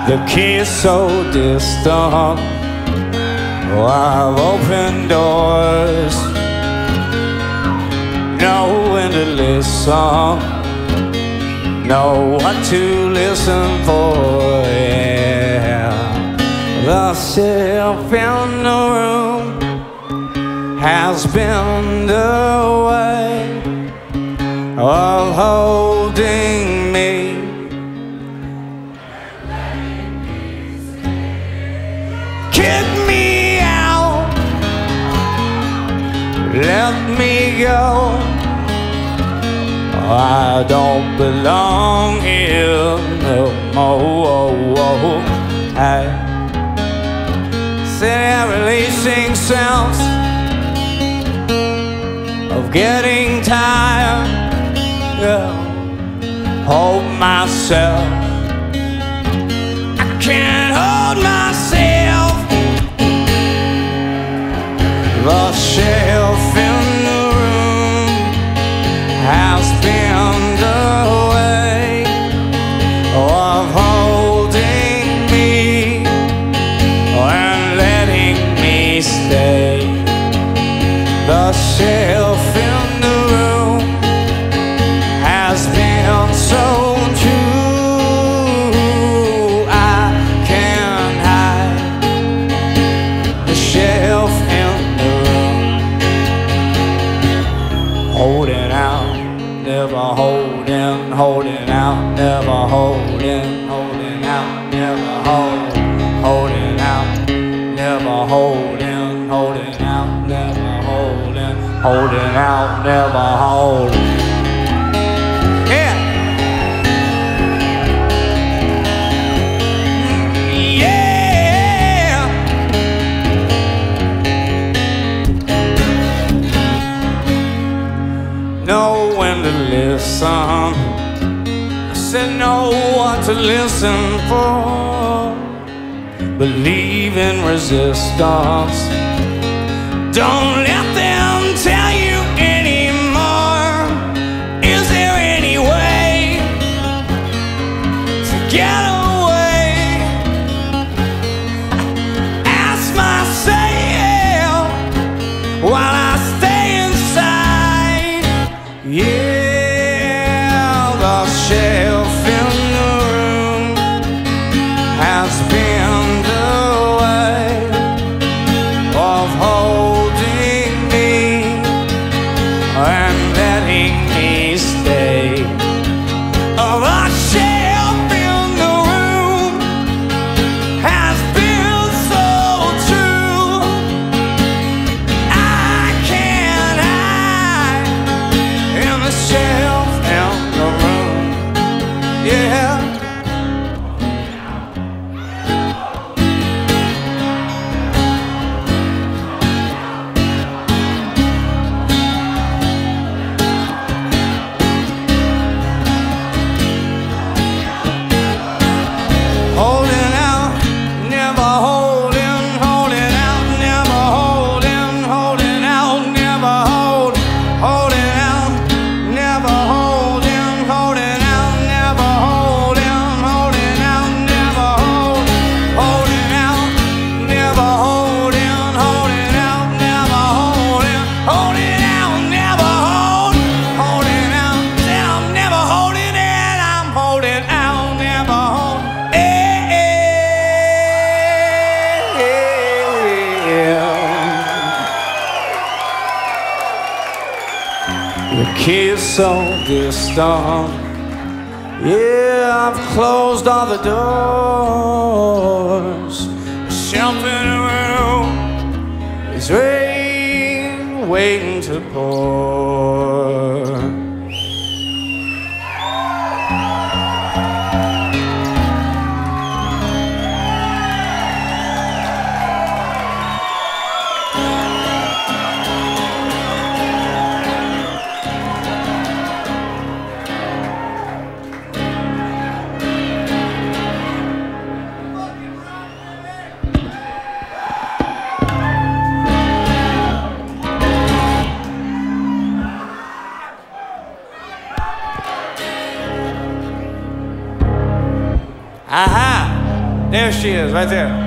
The key's so distant. Oh, I've opened doors, know when to listen, know what to listen for. Yeah. The shelf in the room has been the way of holding me. Kick me out, let me go. I don't belong here no more. I said releasing sounds of getting tired. Yeah. Hold myself, I can't hold myself. The shelf in the room has been the way of holding me and letting me stay. The shelf in the room has been so true. I can't hide the shelf in the room. Holding out, never holding, holding out, never holding, holding out, never holding out, never holding, holding out, never holding out, never holding. Know when to listen. I said know what to listen for. Believe in resistance. Don't let them tell you anymore. Is there any way to get away? Ask myself while I stay inside. Yeah, the shelf in the room has been the way of holding me and letting me stay. Oh, the shelf in the room has been so true. I can't hide in the shelf in the room. Yeah. Holding out, never holding, holding out, never holding, holding out, never holding out, never holding, holding out, never holding, holding out, never holding out, never holding, holding out, never holding out, never holding out. Said I'm never holding it, I'm holding out, never holding. The key's so distant. Yeah, I've closed all the doors. The shelf in the room is rain waiting to pour. Aha! There she is, right there.